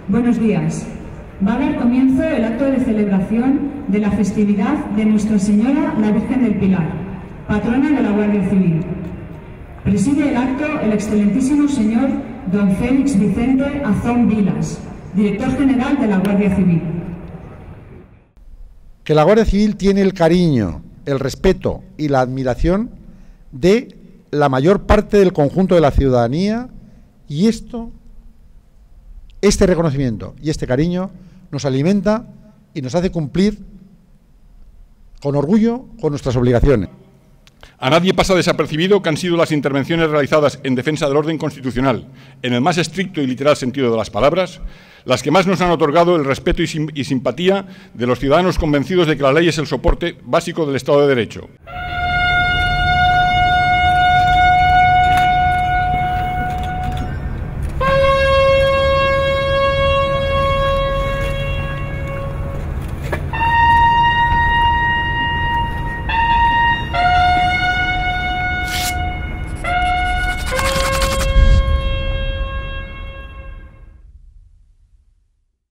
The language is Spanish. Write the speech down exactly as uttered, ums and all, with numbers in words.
Buenos días. Va a dar comienzo el acto de celebración de la festividad de Nuestra Señora la Virgen del Pilar, patrona de la Guardia Civil. Preside el acto el excelentísimo señor don Félix Vicente Azón Vilas, director general de la Guardia Civil. Que la Guardia Civil tiene el cariño, el respeto y la admiración de la mayor parte del conjunto de la ciudadanía, y esto, este reconocimiento y este cariño nos alimenta y nos hace cumplir con orgullo con nuestras obligaciones. A nadie pasa desapercibido que han sido las intervenciones realizadas en defensa del orden constitucional, en el más estricto y literal sentido de las palabras, las que más nos han otorgado el respeto y, sim y simpatía de los ciudadanos convencidos de que la ley es el soporte básico del Estado de Derecho.